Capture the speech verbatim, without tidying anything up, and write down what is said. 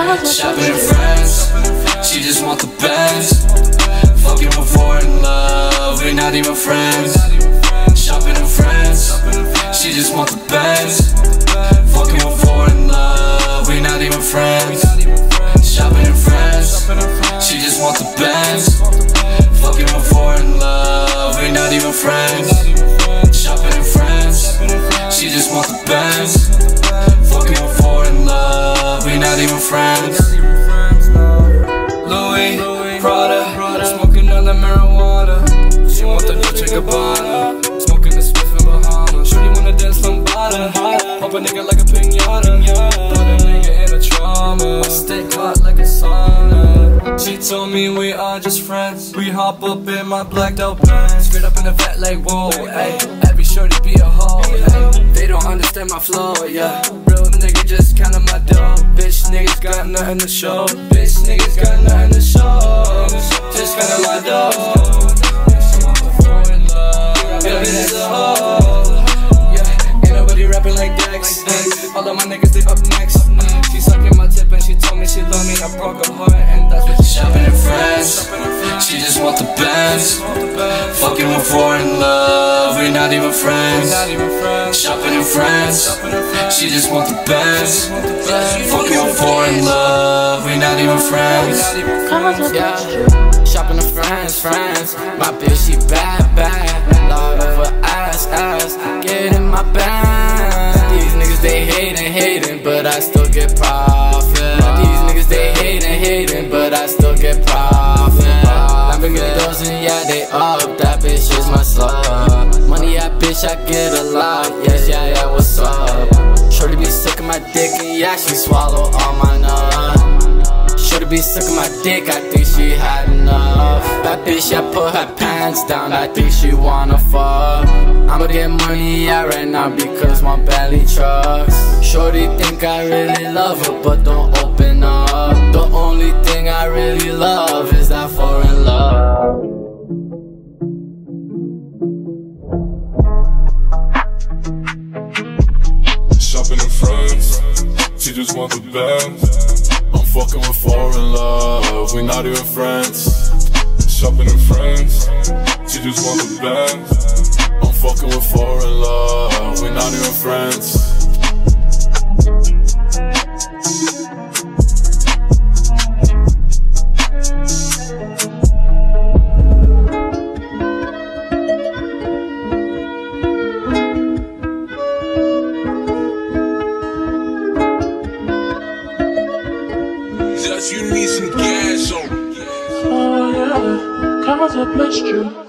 Shopping with friends, she just want the best. Fucking with foreign love, we're not even friends. Shopping with friends, she just want the best. Fucking with foreign love, we're not even friends. Shopping with friends, she just want the best. Fucking with foreign love, we're not even friends. Shopping with friends, she just want the best. Fucking with foreign love, we're not even friends. Louis, Prada, smoking on the marijuana. She want the Dolce and Gabbana, smoking the Zpěv in Bahamas. Shorty wanna dance lambada, pop a nigga like a piñata, put a nigga in a trauma, stay hot like a sauna. She told me we are just friends. We hop up in my blacked out Benz, straight up in the vet like whoa, ayy. Every shorty be a hoe, ayy. They don't understand my flow, yeah. Real nigga just counting my dough. Bitch niggas got nothing to show. Bitch niggas got nothing to show. Just counting my dough. Yeah, bitch is a hoe. Yeah, ain't nobody rapping like Dex. All of my niggas they up next. She sucking my tip and she told me she love me. I broke her heart and that's what she shopping with friends. She just want the best. Fucking with foreign love, we're not even friends. Shopping with friends, she just want the best. Fucking with foreign love, we're not even friends. Yeah, shopping with friends, friends. My bitch she bad, bad. Lord of her ass, ass. Get in my band. These niggas they hating, hating, but I still get profit. These niggas they hating, hating, but I still get profit. Lamborghini doors and yeah they up. That bitch is my slut. Money I bitch I get a lot. Yes yeah yeah what's up? Shorty be sick of my dick and yeah she swallow all my nuts. Shorty be sick of my dick, I think she had enough. That bitch, I put her pants down, I think she wanna fuck. I'ma get money yeah right now because my belly trucks. Shorty think I really love her but don't open up. The only thing I really love is that foreign love. Shopping with friends, she just want the best. I'm fucking with foreign love, we not even friends. Shopping with friends, she just want the best. I'm fucking with foreign love, we not even friends. You need some gas on. Oh yeah, cause I blessed you.